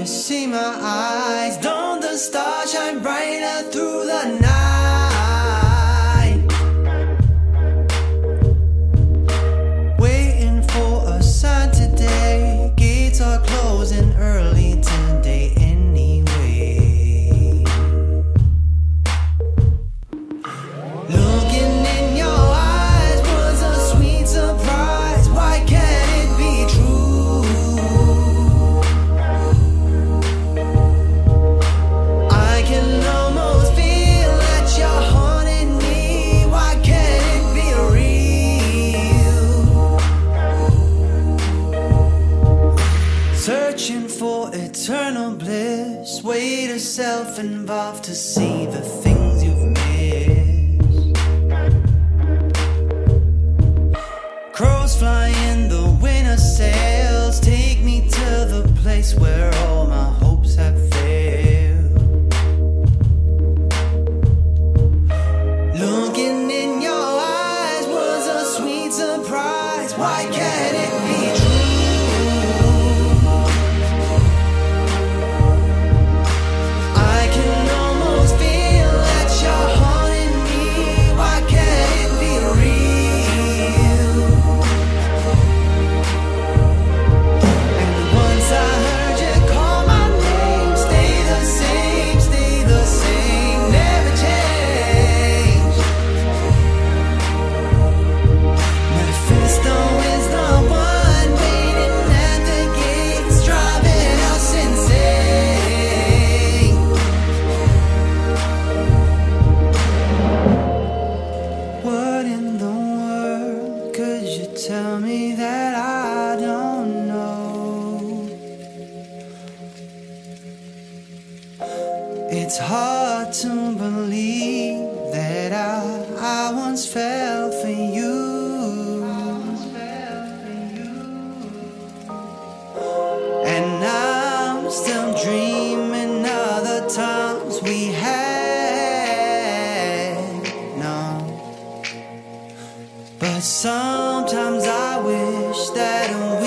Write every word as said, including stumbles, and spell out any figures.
see my eyes? Don't the stars shine brighter through the night? Waiting for a sign today. Gates are closing early today anyway. Looking in your eyes was a sweet surprise. Why can't it be true? I can almost feel that you're haunting me. Why can't it be real? Searching for eternal bliss. Way to self-involved to see the things you've missed. Crows fly in the winter sails. Take me to the place where all my hopes have failed. Looking in your eyes was a sweet surprise. Why can't it be true? I can almost feel that you're haunting me. Why can't it be real? And once I heard you call my name, stay the same, stay the same, never change. Mephisto is the one waiting at the gates, driving us insane. What in the world could you tell me that I don't know? It's hard to believe that I, I once fell for you. And I'm still dreaming of the times we had. No. But sometimes I wish that we